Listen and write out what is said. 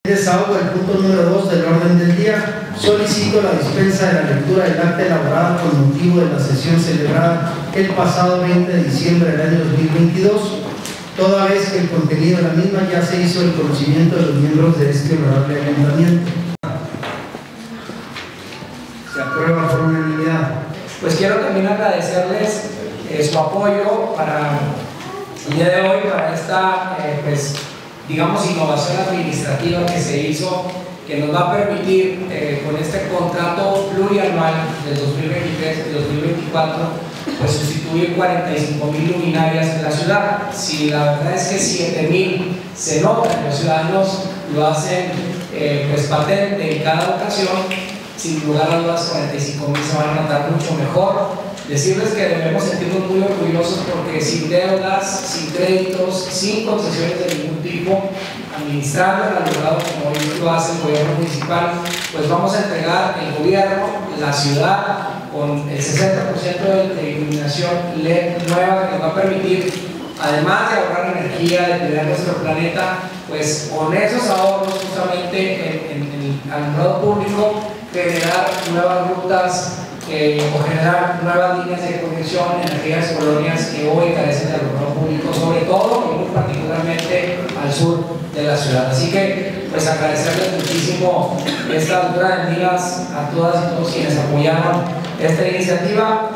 Desahogo el punto número 2 del orden del día. Solicito la dispensa de la lectura del acta elaborada con motivo de la sesión celebrada el pasado 20 de diciembre del año 2022, toda vez que el contenido de la misma ya se hizo el conocimiento de los miembros de este honorable ayuntamiento. Se aprueba por unanimidad. Pues quiero también agradecerles su apoyo para el día de hoy, para esta digamos innovación administrativa que se hizo, que nos va a permitir con este contrato plurianual del 2023 y 2024 pues sustituir 45,000 luminarias en la ciudad. Si la verdad es que 7,000 se notan, los ciudadanos lo hacen pues patente en cada ocasión, sin lugar a dudas 45,000 se van a notar mucho mejor. Decirles que debemos sentirnos muy orgullosos porque sin deudas, sin créditos, sin concesiones de ningún tipo, administrando el alumbrado como hoy lo hace el gobierno municipal, pues vamos a entregar el gobierno, la ciudad, con el 60% de iluminación LED nueva que nos va a permitir, además de ahorrar energía, de cuidar nuestro planeta, pues con esos ahorros justamente en el alumbrado público, generar nuevas rutas o generar nuevas líneas de conexión en aquellas colonias que hoy carecen de alumbrado público, sobre todo y muy particularmente al sur de la ciudad. Así que pues agradecerles muchísimo esta altura de miras a todas y todos quienes apoyaron esta iniciativa.